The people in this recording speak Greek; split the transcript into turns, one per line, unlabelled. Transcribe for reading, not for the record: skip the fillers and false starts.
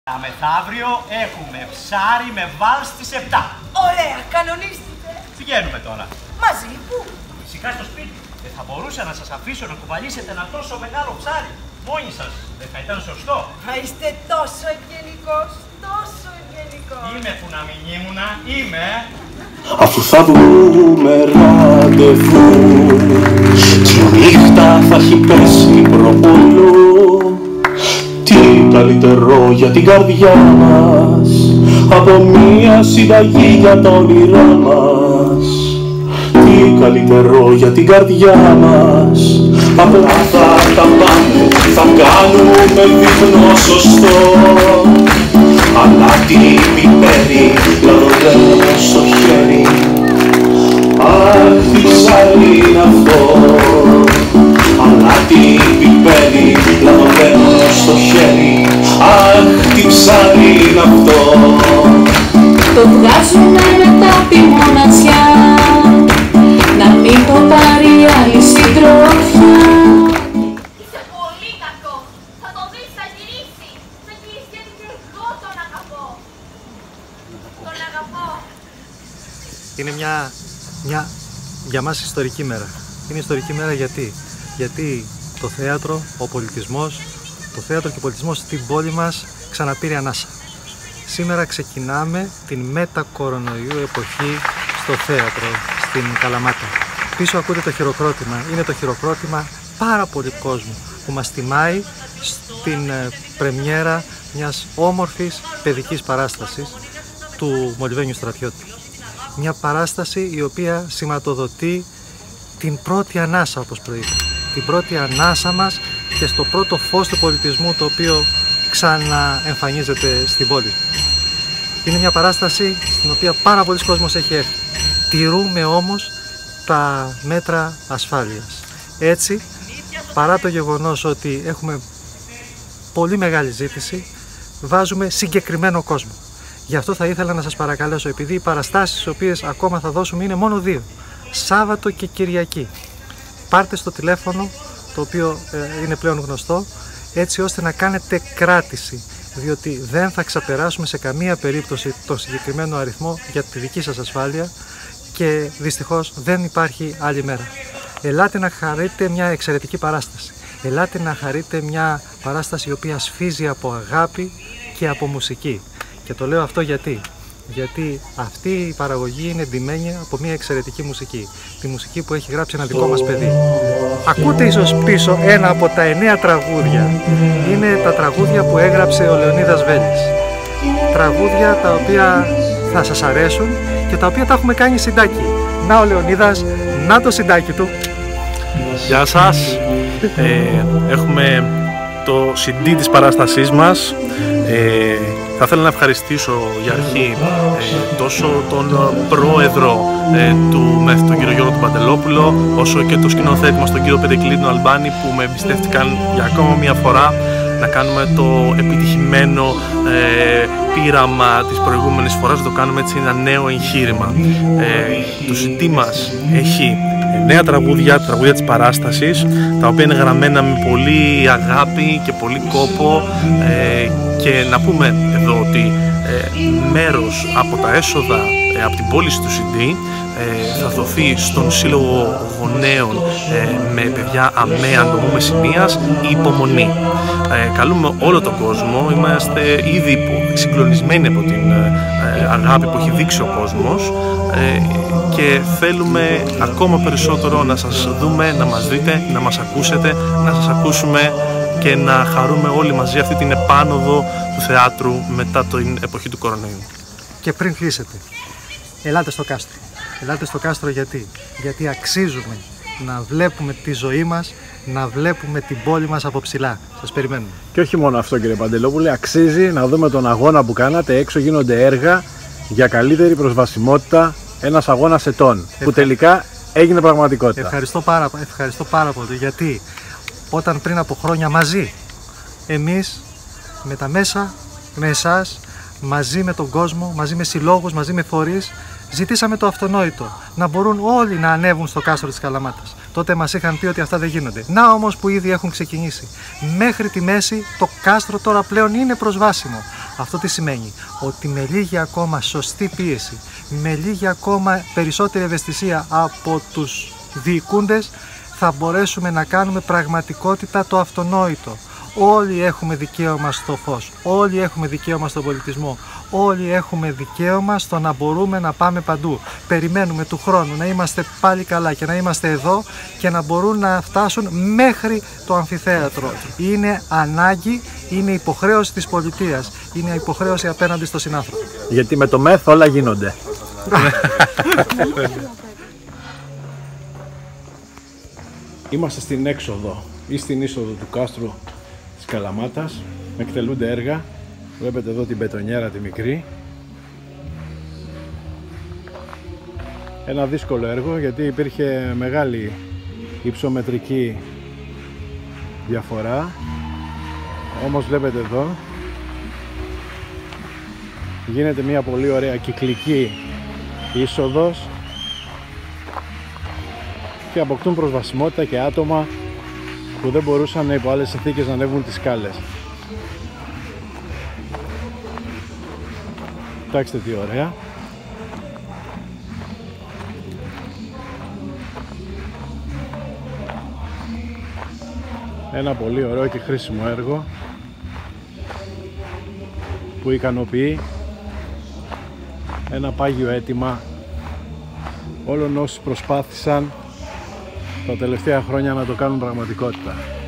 Τα μεθαύριο έχουμε ψάρι με βάλ στις 7.
Ωραία, κανονίστηκε.
Πηγαίνουμε τώρα.
Μαζί που?
Φυσικά στο σπίτι. Δεν θα μπορούσα να σας αφήσω να κουβαλήσετε ένα τόσο μεγάλο ψάρι. Μόνοι σας. Δεν θα ήταν σωστό.
Θα είστε τόσο ευγενικός, τόσο ευγενικός.
Είμαι που να μην ήμουνα, είμαι.
Αφού θα βγούμε ραντεβού κι η νύχτα θα έχει πέσει προπολού, τι καλύτερο για την καρδιά μας από μία συνταγή για τα όνειρά μας. Τι καλύτερο για την καρδιά μας από αυτά τα πάμε, θα κάνουμε δείπνο σωστό. Αλλά τι πιπέρι λαδωμένο στο χέρι, αχ τι ψάρι είναι αυτό. Αλλά τι πιπέρι λαδωμένο στο χέρι, αχ τι ψάρι είναι αυτό.
Το βγάζουνε μετά τη μοναξιά, να μην το πάρει άλλη συντροφιά.
Είσαι πολύ κακό. Θα το δεις, θα γυρίσει. Θα γυρίσει γιατί και εγώ τον αγαπώ. Τον αγαπώ.
Είναι μια για μας ιστορική μέρα. Είναι ιστορική μέρα γιατί το θέατρο, ο πολιτισμός, το θέατρο και ο πολιτισμός στην πόλη μας ξαναπήρε ανάσα. Σήμερα ξεκινάμε την μετα-κορονοϊού εποχή στο θέατρο, στην Καλαμάτα. Πίσω ακούτε το χειροκρότημα. Είναι το χειροκρότημα πάρα πολύ κόσμου που μας τιμάει στην πρεμιέρα μιας όμορφης παιδικής παράστασης του Μολυβένιου Στρατιώτη. Μια παράσταση η οποία σηματοδοτεί την πρώτη ανάσα, όπως προείπα. Την πρώτη ανάσα μας και στο πρώτο φως του πολιτισμού το οποίο ξαναεμφανίζεται στην πόλη. Είναι μια παράσταση στην οποία πάρα πολλοί κόσμος έχει έρθει. Τηρούμε όμως τα μέτρα ασφάλειας. Έτσι, παρά το γεγονός ότι έχουμε πολύ μεγάλη ζήτηση, βάζουμε συγκεκριμένο κόσμο. Γι' αυτό θα ήθελα να σας παρακαλέσω, επειδή οι παραστάσεις τις οποίες ακόμα θα δώσουμε είναι μόνο 2, Σάββατο και Κυριακή. Πάρτε στο τηλέφωνο, το οποίο είναι πλέον γνωστό, έτσι ώστε να κάνετε κράτηση, διότι δεν θα ξεπεράσουμε σε καμία περίπτωση τον συγκεκριμένο αριθμό για τη δική σας ασφάλεια και δυστυχώς δεν υπάρχει άλλη μέρα. Ελάτε να χαρείτε μια εξαιρετική παράσταση. Ελάτε να χαρείτε μια παράσταση η οποία σφίζει από αγάπη και από μουσική. Και το λέω αυτό γιατί αυτή η παραγωγή είναι ντυμένη από μια εξαιρετική μουσική. Τη μουσική που έχει γράψει ένα δικό μας παιδί. Ακούτε ίσως πίσω ένα από τα 9 τραγούδια. Είναι τα τραγούδια που έγραψε ο Λεωνίδας Βέλης. Τραγούδια τα οποία θα σας αρέσουν και τα οποία τα έχουμε κάνει συντάκι. Να ο Λεωνίδας, να το συντάκι του.
Γεια σας. Έχουμε το CD της παράστασής μας. Θα ήθελα να ευχαριστήσω για αρχή τόσο τον πρόεδρο του ΜΕΘ, τον κύριο Γιώργο Παντελόπουλο, όσο και το σκηνοθέτη μας, τον κύριο Περικλίνο Αλμπάνη, που με εμπιστεύτηκαν για ακόμα μια φορά να κάνουμε το επιτυχημένο πείραμα της προηγούμενης φοράς, να το κάνουμε έτσι ένα νέο εγχείρημα. Το CD μας έχει 9 τραγούδια, τα τραγούδια της παράστασης, τα οποία είναι γραμμένα με πολύ αγάπη και πολύ κόπο, και να πούμε εδώ ότι μέρος από τα έσοδα από την πώληση του CD θα δοθεί στον Σύλλογο Γονέων με παιδιά ΑΜΕ Αντομού Μεσσηνίας Υπομονή. Καλούμε όλο τον κόσμο, είμαστε ήδη συγκλονισμένοι από την αγάπη που έχει δείξει ο κόσμος και θέλουμε ακόμα περισσότερο να σας δούμε, να μας δείτε, να μας ακούσετε, να σας ακούσουμε και να χαρούμε όλοι μαζί αυτή την επάνωδο του θεάτρου μετά την εποχή του κορονοϊού.
Και πριν κλείσετε, ελάτε στο κάστρο. Ελάτε στο κάστρο γιατί αξίζουμε να βλέπουμε τη ζωή μας, να βλέπουμε την πόλη μας από ψηλά. Σας περιμένουμε.
Και όχι μόνο αυτό, κύριε Παντελόπουλε, αξίζει να δούμε τον αγώνα που κάνατε. Έξω γίνονται έργα για καλύτερη προσβασιμότητα, ένας αγώνας ετών που τελικά έγινε πραγματικότητα.
Ευχαριστώ πάρα πολύ, γιατί όταν πριν από χρόνια μαζί, εμείς με τα μέσα, με εσάς, μαζί με τον κόσμο, μαζί με συλλόγους, μαζί με φορείς, ζητήσαμε το αυτονόητο, να μπορούν όλοι να ανέβουν στο κάστρο της Καλαμάτας. Τότε μας είχαν πει ότι αυτά δεν γίνονται. Να όμως που ήδη έχουν ξεκινήσει. Μέχρι τη μέση το κάστρο τώρα πλέον είναι προσβάσιμο. Αυτό τι σημαίνει? Ότι με λίγη ακόμα σωστή πίεση, με λίγη ακόμα περισσότερη ευαισθησία από τους διοικούντες, θα μπορέσουμε να κάνουμε πραγματικότητα το αυτονόητο. Όλοι έχουμε δικαίωμα στο φως, όλοι έχουμε δικαίωμα στον πολιτισμό, όλοι έχουμε δικαίωμα στο να μπορούμε να πάμε παντού. Περιμένουμε του χρόνου να είμαστε πάλι καλά και να είμαστε εδώ και να μπορούν να φτάσουν μέχρι το αμφιθέατρο. Είναι ανάγκη, είναι υποχρέωση της πολιτείας, είναι υποχρέωση απέναντι στο συνάνθρωπο.
Γιατί με το ΜΕΘ όλα γίνονται. Είμαστε στην έξοδο ή στην είσοδο του κάστρου της Καλαμάτας. Εκτελούνται έργα. Βλέπετε εδώ την μπετονιέρα τη μικρή. Ένα δύσκολο έργο γιατί υπήρχε μεγάλη υψομετρική διαφορά. Όμως βλέπετε εδώ γίνεται μια πολύ ωραία κυκλική είσοδος και αποκτούν προσβασιμότητα και άτομα που δεν μπορούσαν υπό άλλες συνθήκες να ανέβουν τις σκάλες. Κοιτάξτε τι ωραία. Ένα πολύ ωραίο και χρήσιμο έργο που ικανοποιεί ένα πάγιο αίτημα όλων όσοι προσπάθησαν τα τελευταία χρόνια να το κάνουν πραγματικότητα.